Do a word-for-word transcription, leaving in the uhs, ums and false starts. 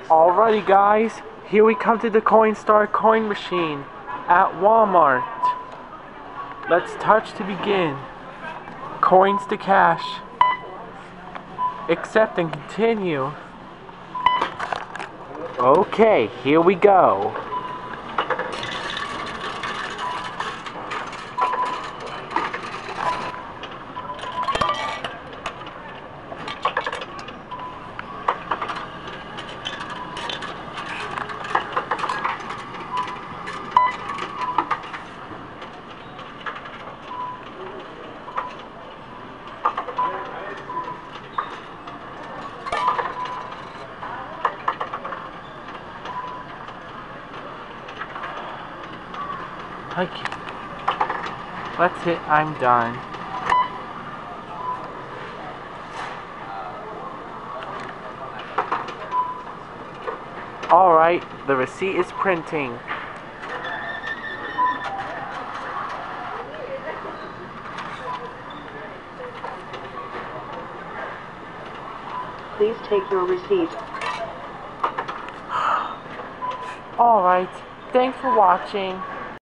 Alrighty guys, here we come to the Coinstar coin machine at Walmart. Let's touch to begin. Coins to cash. Accept and continue. Okay, here we go. Okay. That's it, I'm done. Alright, the receipt is printing. Please take your receipt. Alright, thanks for watching.